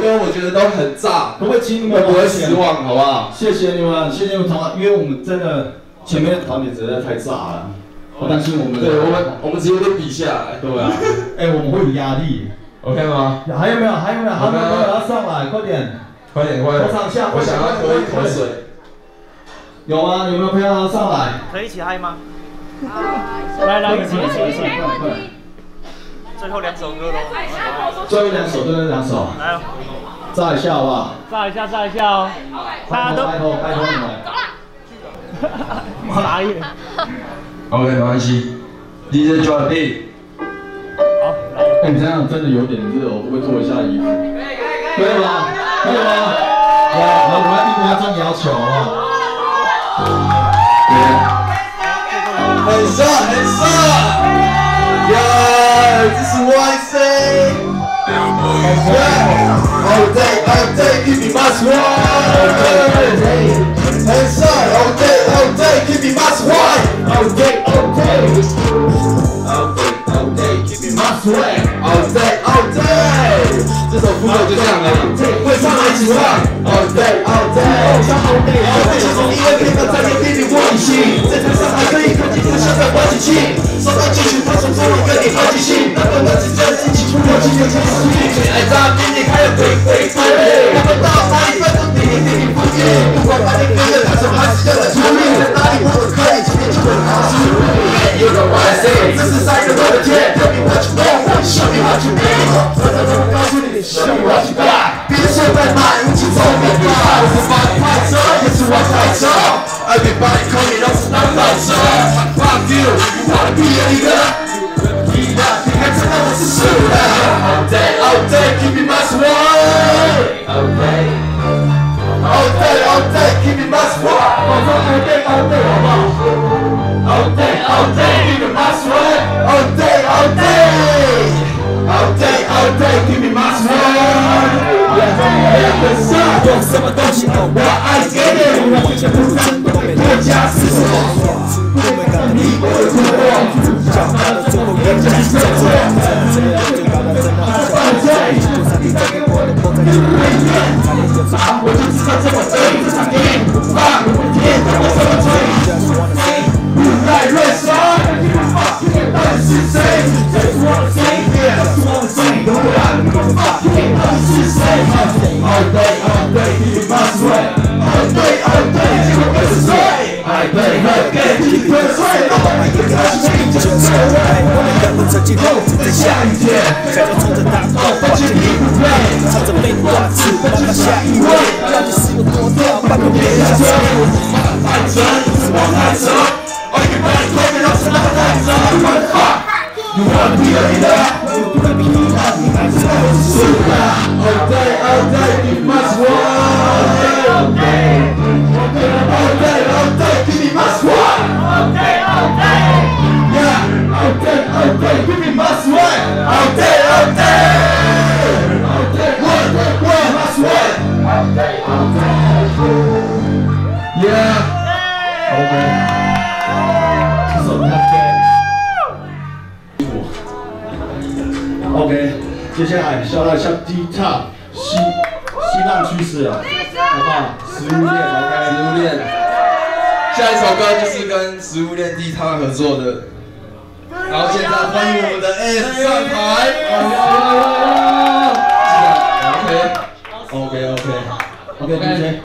歌我觉得都很炸， 可不可以请你们不会失望，好不好？ 谢谢你们，谢谢你们团，因为我们真的前面的团体实在太炸了，我担心我们。 对，我们直接被比下来。 对啊，我们会有压力 ，OK 吗？ 还有没有？还有没有要上来？快点！ 快点！我想要喝一口水。 有吗？有没有朋友要上来？ 可以一起嗨吗？ 来， 一起！ 快！ 最后2首歌喽。 最后2首，最后2首。 来哦。 炸一下好不好？ 炸一下哦！大家都拜托你们。 傻眼。 OK， 没关系。DJ drop beat。 好，来。 你这样真的有点热，我会不会脱一下衣服？可以吗？可以吗？好，我们要听观众要求啊。 很帅，Yeah， 这是 YC。All day, keep me my swag. Inside, all day, keep me my swag. All day, keep me my swag. All day. 这首副歌就这样了，会唱来起唱。All day, all day. 就从音乐片段在眼里我已经在台上还可以看见他像在玩机器，手上继续放松中我跟你好奇心，那本能只在自己出口今天就是实力，最爱炸比你还有鬼，看不到哪一分钟你不腻，不管哪里跟着他手还是要在出力，在哪里我都可以，今天就很好吃。You know what I say， 这是3个人的天 ，Tell me what you know，Show me what you need， 我告诉你 ，Show me what you got， 别说在买武器走别怕，我是帮你拍摄，也是我开车。Everybody call me 老子当老车 ，Fuck you，you wanna be a leader？ 你看知道我是谁了 ？All day，keep me my swag。All day，keep me my swag。我说 all day，好不好 ？All day，keep me my swag。All day，keep me my swag。用什么东西我爱给你，我全部真的被国家思索。我们敢你我的突破，讲到了最后人家是真错。这样就搞到真的好笑。就算你再给我的破绽越来越远，差点就炸，我就知道这么对，这场game不放，我天，让我这么追。不赖瑞莎，到底是谁？这是我的谁？这是我的谁？都不让你们发现到底是谁？ All day, keep my swag. All day, 结果不是谁 ？I play her game, keep her swag. 每个开始就是这样，我们根本曾经后悔在下雨天，才要冲着大道完全你不配，唱着废话只办法下一位，到底是有多屌，把口别下车，太真，是往太扯。Everybody call me 老子那么太真 ，What the fuck？You wanna be a leader？ 不能比你好，你还是我是输的。All day, keep my swag. All day, keep me my swag. Yeah, all day, keep me my swag. All day, my swag. Yeah, OK. 这首歌 OK， 接下来下到像 D-Top 西浪趋势了，好不好？食物链 OK， 食物链。下一首歌就是跟食物链 D-Top 合作的，然后现在欢迎我们的 S 上台。OK， OK， DJ。